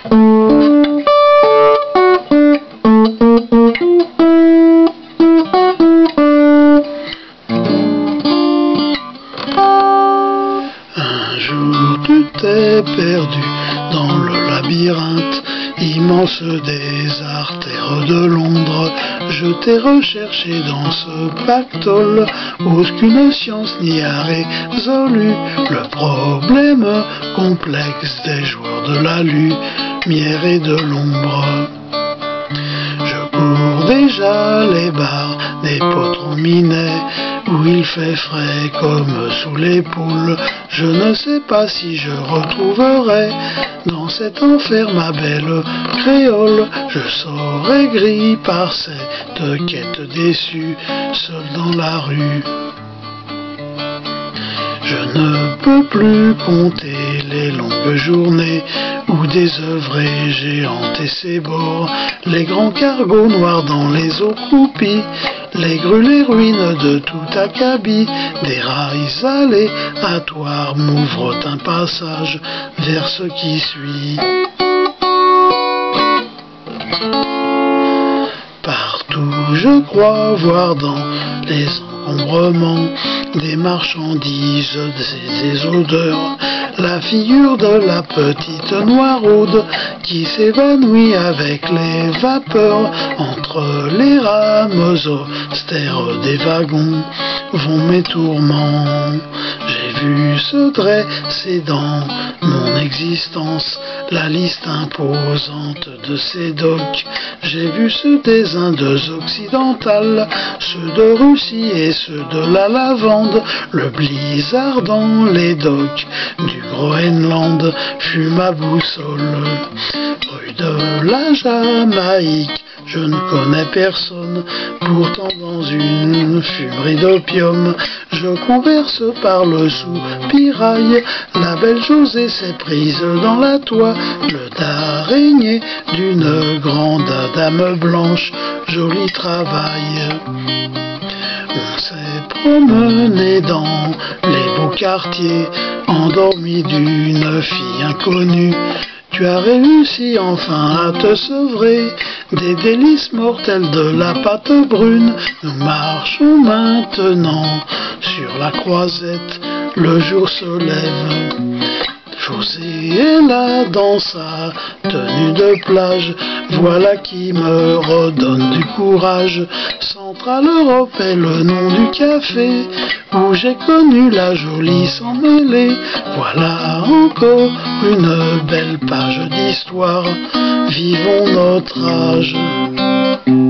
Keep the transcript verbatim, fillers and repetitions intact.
Un jour tu t'es perdu dans le labyrinthe immense des artères de Londres. Je t'ai recherché dans ce pactole aucune science n'y a résolu le problème complexe des joueurs de la lumière et de l'ombre. Je cours déjà les bars des potrons minets où il fait frais comme sous les poules. Je ne sais pas si je retrouverai dans cet enfer ma belle créole. Je serai gris par cette quête déçue, seul dans la rue. Je ne peux plus compter les longues journées où désœuvrées j'ai hanté ces bords, les grands cargos noirs dans les eaux croupies, les grues, les ruines de tout acabit, des rails aléatoires m'ouvrent un passage vers ce qui suit. Partout je crois voir dans les encombrements des marchandises et des odeurs la figure de la petite noiraude qui s'évanouit avec les vapeurs. Entre les rames austères des wagons vont mes tourments. J'ai vu se dresser dans mon existence la liste imposante de ces docks. J'ai vu ceux des Indes occidentales, ceux de Russie et ceux de la lavande. Le blizzard dans les docks du Groenland fut ma boussole. Rue de la Jamaïque, je ne connais personne, pourtant dans une fumerie d'opium, je converse par le soupirail. La belle Josée s'est prise dans la toile d'araignée d'une grande dame blanche, joli travail. On s'est promené dans les beaux quartiers, endormi d'une fille inconnue. Tu as réussi enfin à te sevrer des délices mortelles de la pâte brune. Nous marchons maintenant sur la croisette, le jour se lève. Josée est là dans sa tenue de plage, voilà qui me redonne du courage. Centrale Europe est le nom du café où j'ai connu la jolie sans mêler. Voilà encore une belle page d'histoire, vivons notre âge.